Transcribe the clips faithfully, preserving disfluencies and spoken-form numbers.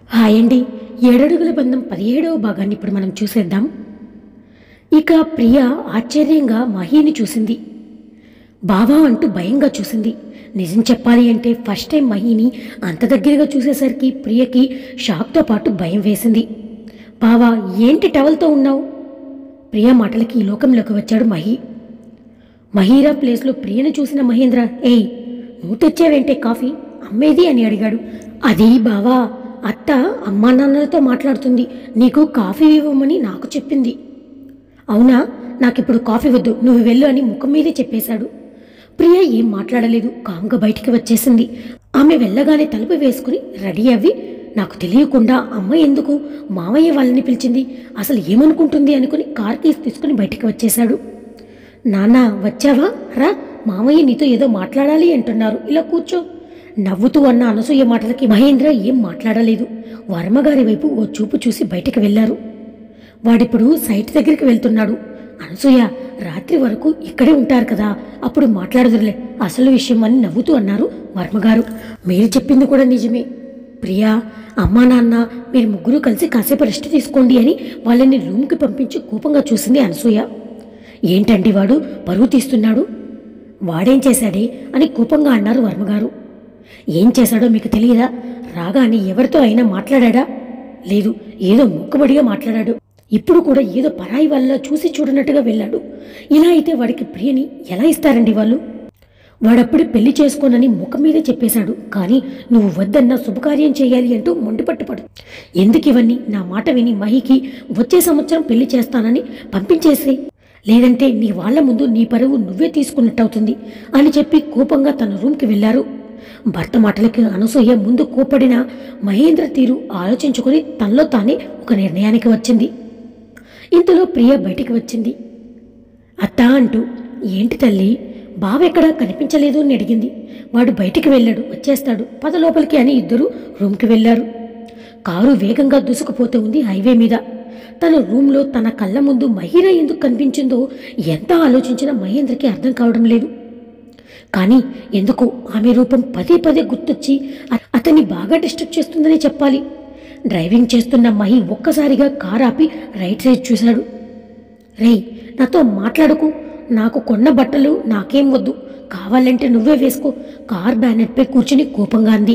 Hi అండి. ఏడడుగుల బంధం పదిహేడవ భాగాన్ని ఇప్పుడు మనం చూసేద్దాం. ఇక ప్రియ ఆశ్చర్యంగా మహీని చూసింది. బావా అంటూ భయంగా చూసింది. నిజం చెప్పాలి అంటే ఫస్ట్ టైం మహీని అంత దగ్గరగా చూసేసరికి ప్రియకి షాక్తో పాటు భయం వేసింది. బావా ఏంటి టవల్తో ఉన్నావు? ప్రియ మాటలకి ఈ లోకంలోకి వచ్చాడు మహి. మహీరా ప్లేస్లో ప్రియను చూసిన మహేంద్ర, ఏయ్ నువ్వు తెచ్చావేంటే కాఫీ, అమ్మేది అని అడిగాడు. అది బావా, అత్త అమ్మా నాన్నలతో మాట్లాడుతుంది, నీకు కాఫీ ఇవ్వమని నాకు చెప్పింది. అవునా, నాకిప్పుడు కాఫీ వద్దు, నువ్వు వెళ్ళు అని ముఖం మీదే చెప్పేశాడు. ప్రియ ఏం మాట్లాడలేదు, కామ్గా బయటికి వచ్చేసింది. ఆమె వెళ్ళగానే తలుపు వేసుకుని రెడీ అవ్వి, నాకు తెలియకుండా అమ్మ ఎందుకు మామయ్య వాళ్ళని పిలిచింది, అసలు ఏమనుకుంటుంది అనుకుని కార్ కీస్ తీసుకుని బయటికి వచ్చేశాడు. నాన్న వచ్చావా, రా, మామయ్య నీతో ఏదో మాట్లాడాలి అంటున్నారు, ఇలా కూర్చో. నవ్వుతూ అన్న అనసూయ మాటలకి మహేంద్ర ఏం మాట్లాడలేదు. వర్మగారి వైపు ఓ చూపు చూసి బయటికి వెళ్లారు. వాడిప్పుడు సైట్ దగ్గరికి వెళ్తున్నాడు. అనసూయ రాత్రి వరకు ఇక్కడే ఉంటారు కదా, అప్పుడు మాట్లాడదురులే అసలు విషయం అని నవ్వుతూ అన్నారు వర్మగారు. మీరు చెప్పింది కూడా నిజమే ప్రియా, అమ్మా నాన్న మీరు ముగ్గురు కలిసి కాసేపు రెస్ట్ తీసుకోండి అని వాళ్ళని రూమ్కి పంపించి కోపంగా చూసింది అనసూయ. ఏంటండి వాడు పరువు తీస్తున్నాడు, వాడేం చేశాడే అని కోపంగా అన్నారు వర్మగారు. ఏం చేశాడో మీకు తెలియదా? రాగానే ఎవరితో అయినా మాట్లాడా? లేదు, ఏదో మొక్కబడిగా మాట్లాడాడు. ఇప్పుడు కూడా ఏదో పరాయి వాళ్ళ చూసి చూడనట్టుగా వెళ్ళాడు. ఇలా అయితే వాడికి ప్రియని ఎలా ఇస్తారండి వాళ్ళు? వాడప్పుడే పెళ్లి చేసుకోనని ముఖం మీదే చెప్పేశాడు. కానీ నువ్వు వద్దన్నా శుభకార్యం చేయాలి అంటూ మొండిపట్టుపడు. ఎందుకు ఇవన్నీ? నా మాట విని మహికి వచ్చే సంవత్సరం పెళ్లి చేస్తానని పంపించేసే, లేదంటే నీ వాళ్ల ముందు నీ పరువు నువ్వే తీసుకున్నట్టవుతుంది అని చెప్పి కోపంగా తన రూమ్కి వెళ్లారు. భర్త మాటలకి అనసూయ ముందు కోపడిన మహేంద్ర తీరు ఆలోచించుకుని తనలో తానే ఒక నిర్ణయానికి వచ్చింది. ఇంతలో ప్రియ బయటికి వచ్చింది. అత్తా అంటూ. ఏంటి తల్లి, బావెక్కడా కనిపించలేదు అని అడిగింది. వాడు బయటికి వెళ్ళాడు, వచ్చేస్తాడు, పద లోపలికి అని ఇద్దరు రూమ్కి వెళ్లారు. కారు వేగంగా దూసుకుపోతూ ఉంది హైవే మీద. తన రూమ్లో తన కళ్ళ ముందు మహీరా ఎందుకు కనిపించిందో ఎంత ఆలోచించినా మహేంద్రకి అర్థం కావడం లేదు. కానీ ఎందుకు ఆమె రూపం పదే పదే గుర్తొచ్చి అతన్ని బాగా డిస్టర్బ్ చేస్తుందని చెప్పాలి. డ్రైవింగ్ చేస్తున్న మహి ఒక్కసారిగా కార్ ఆపి రైట్ సైడ్ చూశాడు. రేయ్, నాతో మాట్లాడకు, నాకు కొన్న బట్టలు నాకేం వద్దు, కావాలంటే నువ్వే వేసుకో, కార్ బ్యానెట్పై కూర్చుని కోపంగా అంది.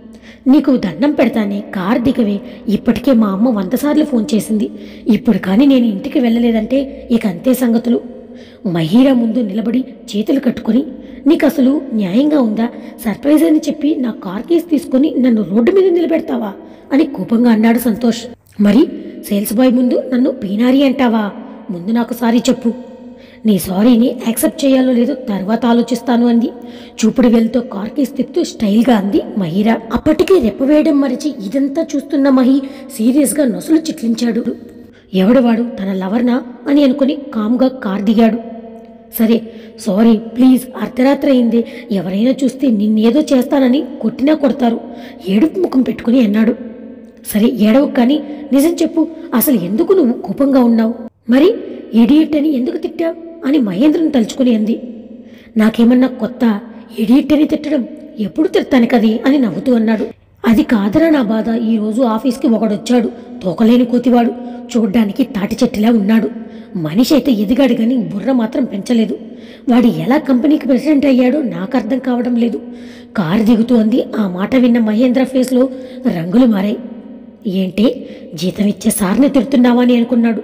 నీకు దండం పెడతానే, కార్ దిగవే, ఇప్పటికే మా అమ్మ వంద సార్లు ఫోన్ చేసింది, ఇప్పుడు కానీ నేను ఇంటికి వెళ్ళలేదంటే ఇక అంతే సంగతులు. మహీరా ముందు నిలబడి చేతులు కట్టుకుని, నీకు అసలు న్యాయంగా ఉందా? సర్ప్రైజ్ అని చెప్పి నా కార్ కేసు తీసుకుని నన్ను రోడ్డు మీద నిలబెడతావా అని కోపంగా అన్నాడు సంతోష్. మరి సేల్స్ బాయ్ ముందు నన్ను పీనారి అంటావా? ముందు నాకు సారీ చెప్పు. నీ సారీని యాక్సెప్ట్ చేయాలో లేదో తర్వాత ఆలోచిస్తాను అంది. చూపుడు వేలుతో కార్ కేసు తిప్పుతూ స్టైల్గా అంది మహీరా. అప్పటికే రెప్పవేయడం మరిచి ఇదంతా చూస్తున్న మహి సీరియస్గా నొసలు చిట్లించాడు. ఎవడవాడు, తన లవర్నా అని అనుకుని కామ్గా కార్ దిగాడు. సరే సారీ ప్లీజ్, అర్ధరాత్రి అయిందే, ఎవరైనా చూస్తే నిన్నేదో చేస్తానని కొట్టినా కొడతారు, ఏడుపు ముఖం పెట్టుకుని అన్నాడు. సరే ఏడవకు, కానీ నిజం చెప్పు, అసలు ఎందుకు నువ్వు కోపంగా ఉన్నావు? మరి ఇడియట్ అని ఎందుకు తిట్టావు అని మహేంద్రను తలుచుకుని అంది. నాకేమన్నా కొత్త ఇడియట్ అని తిట్టడం? ఎప్పుడు తిడతాను కది అని నవ్వుతూ అన్నాడు. అది కాదరా నా బాధ, ఈరోజు ఆఫీస్కి ఒకడొచ్చాడు, తోకలేని కోతివాడు, చూడ్డానికి తాటి చెట్టులా ఉన్నాడు. మనిషి అయితే ఎదిగాడు కానీ బుర్ర మాత్రం పెంచలేదు. వాడు ఎలా కంపెనీకి ప్రెసిడెంట్ అయ్యాడో నాకు అర్థం కావడం లేదు. కారు దిగుతూ అంది. ఆ మాట విన్న మహేంద్ర ఫేస్లో రంగులు మారాయి. ఏంటే, జీతం ఇచ్చే సార్ని తిడుతున్నావా అని అనుకున్నాడు.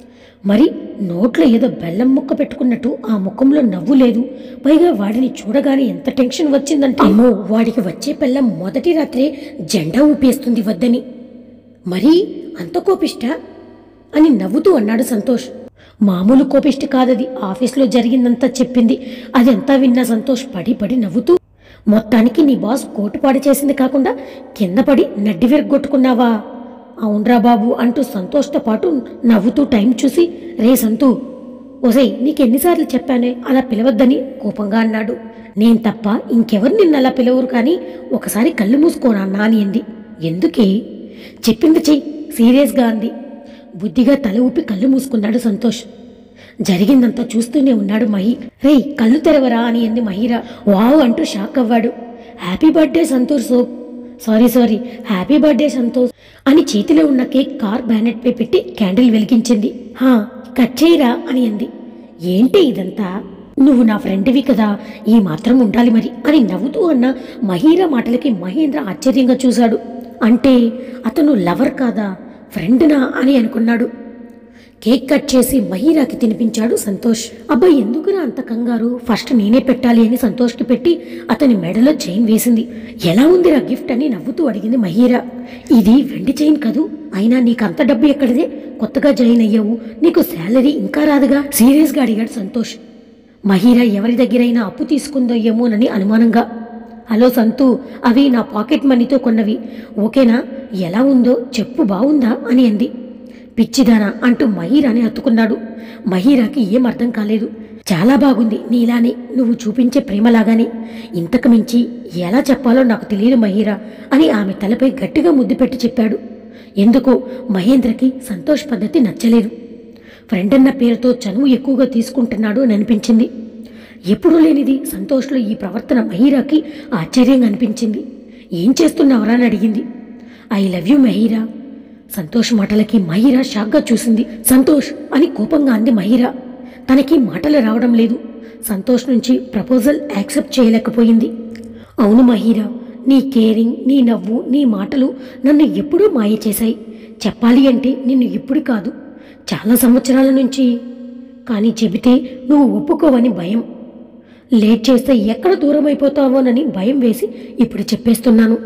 మరి నోట్లో ఏదో బెల్లం ముక్క పెట్టుకున్నట్టు ఆ ముఖంలో నవ్వు లేదు. పైగా వాడిని చూడగానే ఎంత టెన్షన్ వచ్చిందంటే, అమ్మో వాడికి వచ్చే పెళ్ళం మొదటి రాత్రే జెండా ఊపేస్తుంది వద్దని. మరీ అంత కోపిష్ట అని నవ్వుతూ అన్నాడు సంతోష్. మామూలు కోపిష్టి కాదది, ఆఫీస్లో జరిగిందంతా చెప్పింది. అదంతా విన్న సంతోష్ పడి పడి నవ్వుతూ, మొత్తానికి నీ బాస్ కోటుపాడు చేసింది కాకుండా కింద పడి నడ్డి విరగొట్టుకున్నావా? అవునరా బాబు అంటూ సంతోష్తో పాటు నవ్వుతూ టైం చూసి, రే సంతూ, ఓసై నీకెన్నిసార్లు చెప్పానే అలా పిలవద్దని కోపంగా అన్నాడు. నేను తప్ప ఇంకెవరు నిన్ను అలా పిలవరు, కానీ ఒకసారి కళ్ళు మూసుకోనా అని అంది. ఎందుకే? చెప్పింది చెయ్యి సీరియస్గా అంది. బుద్ధిగా తల ఊపి కళ్ళు మూసుకున్నాడు సంతోష్. జరిగిందంతా చూస్తూనే ఉన్నాడు మహి. రే కళ్ళు తెరవరా అని అంది మహీరా. వావ్ అంటూ షాక్ అవ్వాడు. Happy birthday Santosh soap, sorry sorry happy birthday Santosh అని చేతిలో ఉన్న కేక్ కార్ బ్యానెట్పై పెట్టి క్యాండిల్ వెలిగించింది. హా కట్ చేయరా అని అంది. ఏంటి ఇదంతా? నువ్వు నా ఫ్రెండ్వి కదా, ఈ మాత్రం ఉండాలి మరి అని నవ్వుతూ అన్న మహీరా మాటలకి మహేంద్ర ఆశ్చర్యంగా చూశాడు. అంటే అతను లవర్ కాదా, ఫ్రెండ్నా అని అనుకున్నాడు. కేక్ కట్ చేసి మహీరాకి తినిపించాడు సంతోష్. అబ్బాయి ఎందుకురా అంత కంగారు, ఫస్ట్ నేనే పెట్టాలి అని సంతోష్కి పెట్టి అతని మెడలో చైన్ వేసింది. ఎలా ఉందిరా గిఫ్ట్ అని నవ్వుతూ అడిగింది మహీరా. ఇది వెండి చైన్ కదూ, అయినా నీకు అంత డబ్బు ఎక్కడిదే, కొత్తగా జాయిన్ అయ్యావు, నీకు శాలరీ ఇంకా రాదుగా సీరియస్గా అడిగాడు సంతోష్. మహీరా ఎవరి దగ్గరైనా అప్పు తీసుకుందో ఏమోనని అనుమానంగా. హలో సంతు, అవి నా పాకెట్ మనీతో కొన్నవి, ఓకేనా, ఎలా ఉందో చెప్పు, బాగుందా అని అంది. పిచ్చిదానా అంటూ మహీరాని హత్తుకున్నాడు. మహీరాకి ఏం అర్థం కాలేదు. చాలా బాగుంది, నీలానే, నువ్వు చూపించే ప్రేమలాగానే, ఇంతకు మించి ఎలా చెప్పాలో నాకు తెలియదు మహీరా అని ఆమె తలపై గట్టిగా ముద్దు పెట్టి చెప్పాడు. ఎందుకో మహేంద్రకి సంతోష్ పద్ధతి నచ్చలేదు. ఫ్రెండ్ అన్న పేరుతో చనువు ఎక్కువగా తీసుకుంటున్నాడు అని అనిపించింది. ఎప్పుడూ లేనిది సంతోష్లో ఈ ప్రవర్తన మహీరాకి ఆశ్చర్యంగా అనిపించింది. ఏం చేస్తున్నావరా అని అడిగింది. I love you Mahira. Santosh మాటలకి మహీరా షాక్గా చూసింది. సంతోష్ అని కోపంగా అంది మహీరా. తనకి మాటలు రావడం లేదు. సంతోష్ నుంచి ప్రపోజల్ యాక్సెప్ట్ చేయలేకపోయింది. అవును మహీరా, నీ కేరింగ్, నీ నవ్వు, నీ మాటలు నన్ను ఎప్పుడూ మాయ చేశాయి. చెప్పాలి అంటే నిన్ను ఇప్పుడు కాదు, చాలా సంవత్సరాల నుంచి. కానీ చెబితే నువ్వు ఒప్పుకోవని భయం, లేట్ చేస్తే ఎక్కడ దూరం అయిపోతావోనని భయం వేసి ఇప్పుడు చెప్పేస్తున్నాను.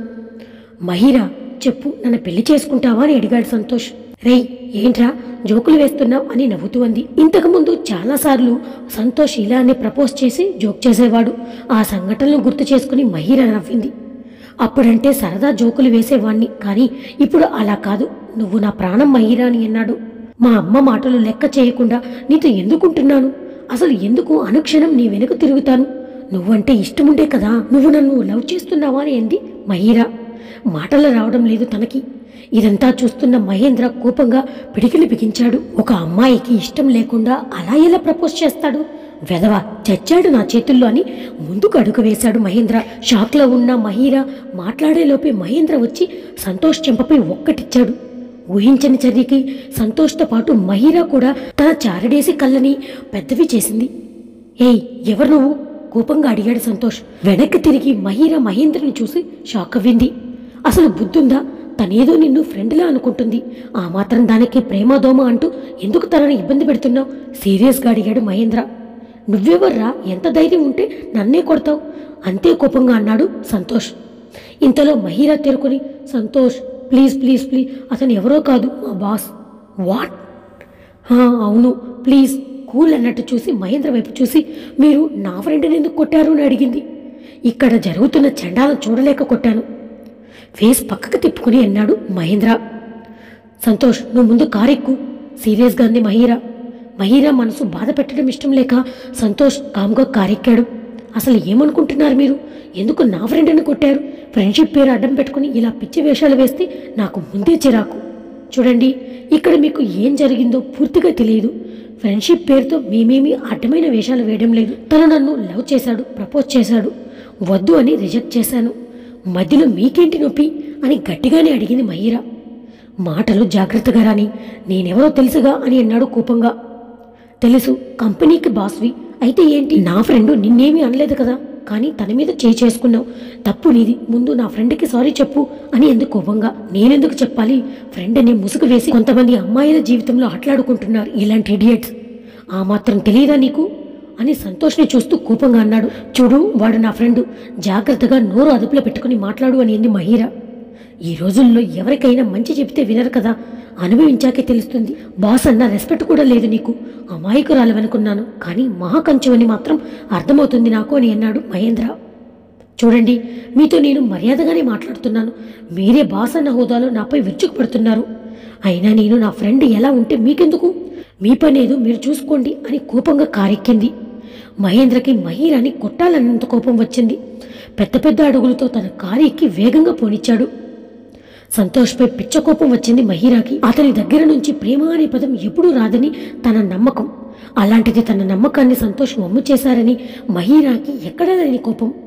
మహీరా చెప్పు, నన్ను పెళ్లి చేసుకుంటావా అని అడిగాడు సంతోష్. రేయ్ ఏంట్రా జోకులు వేస్తున్నావు అని నవ్వుతూ అంది. ఇంతకుముందు చాలాసార్లు సంతోష్ ఇలానే ప్రపోజ్ చేసి జోక్ చేసేవాడు. ఆ సంఘటనలు గుర్తు చేసుకుని మహీరా నవ్వింది. అప్పుడంటే సరదా జోకులు వేసేవాణ్ణి, కానీ ఇప్పుడు అలా కాదు, నువ్వు నా ప్రాణం మహీరా అని అన్నాడు. మా అమ్మ మాటలు లెక్క చేయకుండా నీతో ఎందుకుంటున్నాను, అసలు ఎందుకు అనుక్షణం నీ వెనుక తిరుగుతాను, నువ్వంటే ఇష్టముండే కదా, నువ్వు నన్ను లవ్ చేస్తున్నావా అని అంది మహీరా. మాటలు రావడం లేదు తనకి. ఇదంతా చూస్తున్న మహేంద్ర కోపంగా పిడికిలి బిగించాడు. ఒక అమ్మాయికి ఇష్టం లేకుండా అలా ఎలా ప్రపోజ్ చేస్తాడు, వెధవ, చచ్చాడు నా చేతుల్లో అని ముందుకు అడుగు వేశాడు మహేంద్ర. షాక్లో ఉన్న మహీరా మాట్లాడేలోపే మహేంద్ర వచ్చి సంతోష్ చెంపపై ఒక్కటిచ్చాడు. ఊహించని చర్యకి సంతోష్తో పాటు మహీరా కూడా తన చారడేసి కళ్ళని పెద్దవి చేసింది. ఏయ్ ఎవరు నువ్వు, కోపంగా అడిగాడు సంతోష్. వెనక్కి తిరిగి మహీరా మహేంద్రని చూసి షాక్ అవ్వింది. అసలు బుద్ధుందా, తనేదో నిన్ను ఫ్రెండ్లా అనుకుంటుంది, ఆ మాత్రం దానికి ప్రేమ దోమ అంటూ ఎందుకు తనని ఇబ్బంది పెడుతున్నావు సీరియస్గా అడిగాడు మహేంద్ర. నువ్వెవర్రా, ఎంత ధైర్యం ఉంటే నన్నే కొడతావు, అంతే కోపంగా అన్నాడు సంతోష్. ఇంతలో మహీరా తెరుకుని, సంతోష్ ప్లీజ్ ప్లీజ్ ప్లీజ్, అతను ఎవరో కాదు మా బాస్. వాట్? అవును ప్లీజ్, కూల్ అన్నట్టు చూసి మహేంద్ర వైపు చూసి, మీరు నా ఫ్రెండ్ని ఎందుకు కొట్టారు అని అడిగింది. ఇక్కడ జరుగుతున్న చండాలను చూడలేక కొట్టాను, ఫేస్ పక్కకు తిప్పుకుని అన్నాడు మహేంద్ర. సంతోష్ నువ్వు ముందు కారెక్కు, సీరియస్గా అంది మహీరా. మహీరా మనసు బాధ పెట్టడం ఇష్టం లేక సంతోష్ కామ్గా కారెక్కాడు. అసలు ఏమనుకుంటున్నారు మీరు, ఎందుకు నా ఫ్రెండ్ని కొట్టారు, ఫ్రెండ్షిప్ పేరు అడ్డం పెట్టుకుని ఇలా పిచ్చి వేషాలు వేస్తే నాకు ముందే చిరాకు. చూడండి, ఇక్కడ మీకు ఏం జరిగిందో పూర్తిగా తెలియదు. ఫ్రెండ్షిప్ పేరుతో మేమేమీ అడ్డమైన వేషాలు వేయడం లేదు. తను నన్ను లవ్ చేశాడు, ప్రపోజ్ చేశాడు, వద్దు అని రిజెక్ట్ చేశాను, మధ్యలో మీకేంటి నొప్పి అని గట్టిగానే అడిగింది మహీరా. మాటలు జాగ్రత్తగా రాని, నేనెవరో తెలుసుగా అని అన్నాడు కోపంగా. తెలుసు, కంపెనీకి బాస్వి, అయితే ఏంటి, నా ఫ్రెండ్ నిన్నేమీ అనలేదు కదా, కానీ తన మీద చేయి చేసుకున్నావు, తప్పు నీది, ముందు నా ఫ్రెండ్కి సారీ చెప్పు అని ఎందుకు కోపంగా. నేనెందుకు చెప్పాలి, ఫ్రెండ్ అని ముసుగు వేసి కొంతమంది అమ్మాయిల జీవితంలో ఆటలాడుకుంటున్నారు ఇలాంటి ఇడియట్స్, ఆ మాత్రం తెలియదా నీకు అని సంతోష్ని చూస్తూ కోపంగా అన్నాడు. చూడు, వాడు నా ఫ్రెండు, జాగ్రత్తగా నోరు అదుపులో పెట్టుకుని మాట్లాడు అని అంది మహీరా. ఈ రోజుల్లో ఎవరికైనా మంచి చెబితే వినరు కదా, అనుభవించాకే తెలుస్తుంది. బాస్ అన్న రెస్పెక్ట్ కూడా లేదు నీకు, అమాయకురాలవనుకున్నాను, కానీ మహాకంచు అని మాత్రం అర్థమవుతుంది నాకు అని అన్నాడు మహేంద్ర. చూడండి, మీతో నేను మర్యాదగానే మాట్లాడుతున్నాను, మీరే బాస్ అన్న హోదాలో నాపై విరుచుకు పడుతున్నారు. అయినా నేను నా ఫ్రెండ్ ఎలా ఉంటే మీకెందుకు, మీ పనేదో మీరు చూసుకోండి అని కోపంగా కారెక్కింది. మహేంద్రకి మహీరాని కొట్టాలన్నంత కోపం వచ్చింది. పెద్ద పెద్ద అడుగులతో తన కారు ఎక్కి వేగంగా పోనిచ్చాడు. సంతోష్పై పిచ్చ కోపం వచ్చింది మహీరాకి. అతని దగ్గర నుంచి ప్రేమ అనే పదం ఎప్పుడూ రాదని తన నమ్మకం. అలాంటిది తన నమ్మకాన్ని సంతోష్ వమ్ము చేశారని మహీరాకి ఎక్కడా లేని కోపం.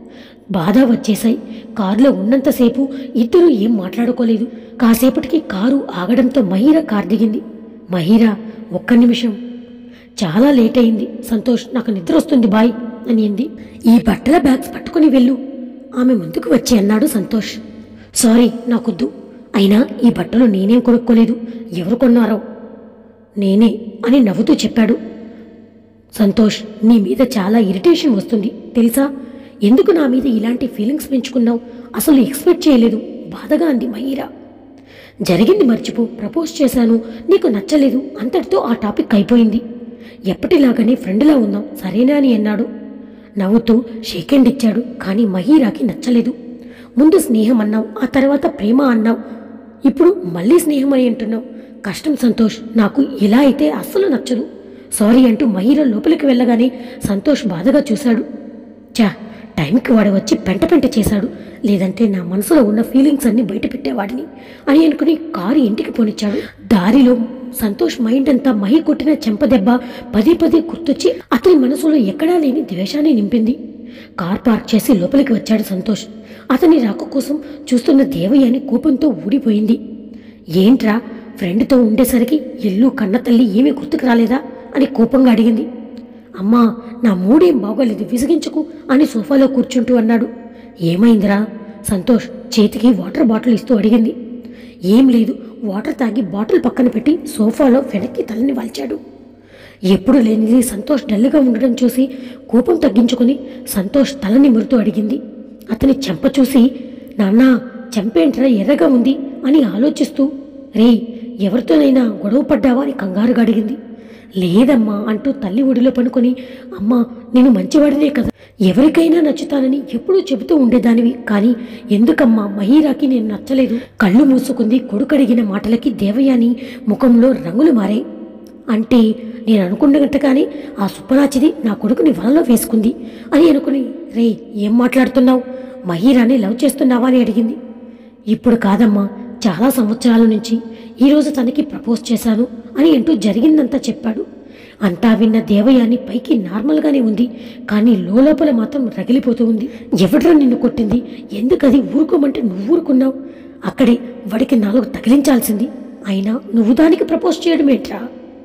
బాధ వచ్చేశాయి. కారులో ఉన్నంతసేపు ఇద్దరూ ఏం మాట్లాడుకోలేదు. కాసేపటికి కారు ఆగడంతో మహీరా కారు దిగింది. మహీరా, ఒక్క నిమిషం, చాలా లేట్ అయింది. సంతోష్, నాకు నిద్ర వస్తుంది బాయ్ అని అంది. ఈ బట్టల బ్యాగ్స్ పట్టుకుని వెళ్ళు ఆమె ముందుకు వచ్చి అన్నాడు సంతోష్. సారీ, నాకొద్దు. అయినా ఈ బట్టలు నేనేం కొనుక్కోలేదు, ఎవరు కొన్నారో? నేనే అని నవ్వుతూ చెప్పాడు. సంతోష్, నీ మీద చాలా ఇరిటేషన్ వస్తుంది తెలుసా? ఎందుకు నా మీద ఇలాంటి ఫీలింగ్స్ పెంచుకున్నావు? అసలు ఎక్స్పెక్ట్ చేయలేదు, బాధగా అంది మహీరా. జరిగింది మర్చిపో. ప్రపోజ్ చేశాను, నీకు నచ్చలేదు, అంతటితో ఆ టాపిక్ అయిపోయింది. ఎప్పటిలాగానే ఫ్రెండ్లా ఉందాం సరేనా అని అన్నాడు. నవ్వుతూ షేక్ హ్యాండ్ ఇచ్చాడు. కానీ మహీరాకి నచ్చలేదు. ముందు స్నేహం అన్నావు, ఆ తర్వాత ప్రేమ అన్నావు, ఇప్పుడు మళ్ళీ స్నేహం అని అంటున్నావు. కష్టం సంతోష్, నాకు ఇలా అయితే అస్సలు నచ్చదు. సారీ అంటూ మహీరా లోపలికి వెళ్ళగానే సంతోష్ బాధగా చూశాడు. చా, టైంకి వాడు వచ్చి పెంట పెంట చేశాడు, లేదంటే నా మనసులో ఉన్న ఫీలింగ్స్ అన్ని బయట పెట్టేవాడిని అని అనుకుని కారు ఇంటికి పోనిచ్చాడు. దారిలో సంతోష్ మైండ్ అంతా మహి కొట్టిన చెంపదెబ్బ పదే పదే గుర్తొచ్చి అతని మనసులో ఎక్కడా లేని ద్వేషాన్ని నింపింది. కార్ పార్క్ చేసి లోపలికి వచ్చాడు సంతోష్. అతని రాక కోసం చూస్తున్న దేవయ్యని కోపంతో ఊడిపోయింది. ఏంట్రా, ఫ్రెండ్తో ఉండేసరికి ఇల్లు కన్న తల్లి ఏమీ గుర్తుకు రాలేదా అని కోపంగా అడిగింది. అమ్మా, నా మూడేం బాగోలేదు, విసిగించుకు అని సోఫాలో కూర్చుంటూ అన్నాడు. ఏమైందిరా? సంతోష్ చేతికి వాటర్ బాటిల్ ఇస్తూ అడిగింది. ఏం లేదు, వాటర్ తాగి బాటిల్ పక్కన పెట్టి సోఫాలో వెనక్కి తలని వాల్చాడు. ఎప్పుడు లేనిది సంతోష్ డల్గా ఉండడం చూసి కోపం తగ్గించుకుని సంతోష్ తల నిమురుతూ అడిగింది. అతని చెంప చూసి, నాన్నా చెంపేంట్రా ఎర్రగా ఉంది అని ఆలోచిస్తూ, రే ఎవరితోనైనా గొడవ పడ్డావా అని కంగారుగా అడిగింది. లేదమ్మా అంటూ తల్లి ఒడిలో పనుకొని, అమ్మా నేను మంచివాడినే కదా, ఎవరికైనా నచ్చుతానని ఎప్పుడూ చెబుతూ ఉండేదానివి, కానీ ఎందుకమ్మా మహీరాకి నేను నచ్చలేదు. కళ్ళు మూసుకుంది. కొడుకడిగిన మాటలకి దేవయాని ముఖంలో రంగులు మారాయి. అంటే నేను అనుకున్నట్టుగానే ఆ సుప్పరాచిది నా కొడుకుని వలలో వేసుకుంది అని అనుకుని, రే ఏం మాట్లాడుతున్నావు, మహీరాని లవ్ చేస్తున్నావా అని అడిగింది. ఇప్పుడు కాదమ్మా, చాలా సంవత్సరాల నుంచి ఈరోజు తనకి ప్రపోజ్ చేశాను అని అంటూ జరిగిందంతా చెప్పాడు. అంతా విన్న దేవయాని పైకి నార్మల్గానే ఉంది, కానీ లోపల మాత్రం రగిలిపోతూ ఉంది. ఎవడ్రా నిన్ను కొట్టింది? ఎందుకది ఊరుకోమంటే నువ్వు ఊరుకున్నావు? అక్కడే వాడికి నాలుగు తగిలించాల్సింది. అయినా నువ్వు దానికి ప్రపోజ్ చేయడం ఏంట్రా?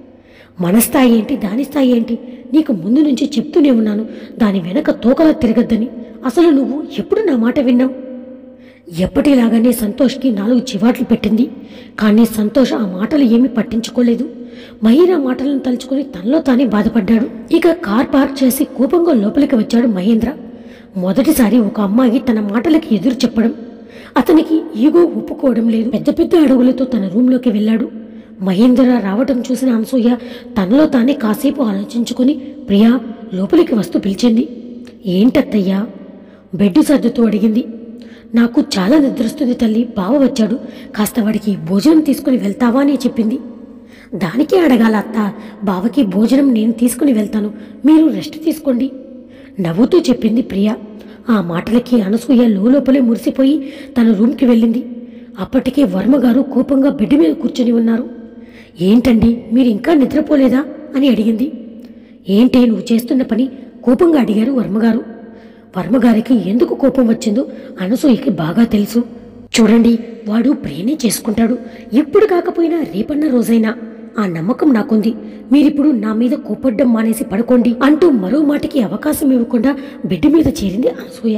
మన స్థాయి ఏంటి, దాని స్థాయి ఏంటి? నీకు ముందు నుంచి చెప్తూనే ఉన్నాను, దాని వెనక తోకలా తిరగద్దని. అసలు నువ్వు ఎప్పుడు నా మాట విన్నావు? ఎప్పటిలాగానే సంతోష్కి నాలుగు చివాట్లు పెట్టింది. కానీ సంతోష్ ఆ మాటలు ఏమీ పట్టించుకోలేదు. మహీరా మాటలను తలుచుకుని తనలో తానే బాధపడ్డాడు. ఇక కార్ పార్క్ చేసి కోపంగా లోపలికి వచ్చాడు మహేంద్ర. మొదటిసారి ఒక అమ్మాయి తన మాటలకి ఎదురు చెప్పడం, అతనికి ఈగో ఒప్పుకోవడం లేదు. పెద్ద పెద్ద అడుగులతో తన రూంలోకి వెళ్ళాడు. మహేంద్ర రావటం చూసిన అనసూయ తనలో తానే కాసేపు ఆలోచించుకుని ప్రియా లోపలికి వస్తూ పిలిచింది. ఏంటత్తయ్యా? బెడ్ సర్దుతూ అడిగింది. నాకు చాలా నిద్రొస్తుంది తల్లి, బావ వచ్చాడు, కాస్త వాడికి భోజనం తీసుకుని వెళ్తావా అని చెప్పింది. దానికే అడగాల అత్త, బావకి భోజనం నేను తీసుకుని వెళ్తాను, మీరు రెస్ట్ తీసుకోండి నవ్వుతూ చెప్పింది ప్రియా. ఆ మాటలకి అనసూయ లోపలే మురిసిపోయి తన రూమ్కి వెళ్ళింది. అప్పటికే వర్మగారు కోపంగా బెడ్ మీద కూర్చొని ఉన్నారు. ఏంటండి, మీరు ఇంకా నిద్రపోలేదా అని అడిగింది. ఏంటి నువ్వు చేస్తున్న పని? కోపంగా అడిగారు వర్మగారు. వర్మగారికి ఎందుకు కోపం వచ్చిందో అనసూయకి బాగా తెలుసు. చూడండి, వాడు ప్రేమే చేసుకుంటాడు, ఎప్పుడు కాకపోయినా రేపన్న రోజైనా, ఆ నమ్మకం నాకుంది. మీరిప్పుడు నా మీద కోపడ్డం మానేసి పడుకోండి అంటూ మరో మాటకి అవకాశం ఇవ్వకుండా బెడ్ మీద చేరింది అనసూయ.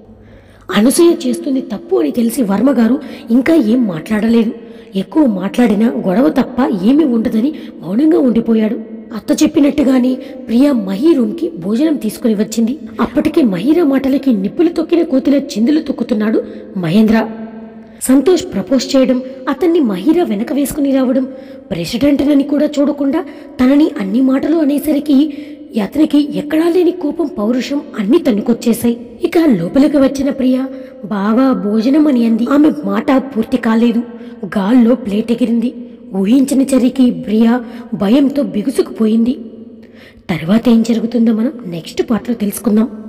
అనసూయ చేస్తుంది తప్పు అని తెలిసి వర్మగారు ఇంకా ఏం మాట్లాడలేదు. ఎక్కువ మాట్లాడినా గొడవ తప్ప ఏమీ ఉండదని మౌనంగా ఉండిపోయాడు. అత్త చెప్పినట్టుగానే ప్రియా మహీ రూమ్కి భోజనం తీసుకుని వచ్చింది. అప్పటికే మహీరా మాటలకి నిప్పులు తొక్కిన కోతిలో చిందులు తొక్కుతున్నాడు మహేంద్ర. సంతోష్ ప్రపోజ్ చేయడం, అతన్ని మహీరా వెనక వేసుకుని రావడం, ప్రెసిడెంట్నని కూడా చూడకుండా తనని అన్ని మాటలు అనేసరికి అతనికి ఎక్కడా లేని కోపం, పౌరుషం అన్నీ తన్నుకొచ్చేశాయి. ఇక లోపలికి వచ్చిన ప్రియా బాగా భోజనం అని అంది. ఆమె మాట పూర్తి కాలేదు, గాల్లో ప్లేట్ ఎగిరింది. ఊహించిన చర్యకి ప్రియా భయంతో బిగుసుకుపోయింది. తర్వాత ఏం జరుగుతుందో మనం నెక్స్ట్ పార్ట్లో తెలుసుకుందాం.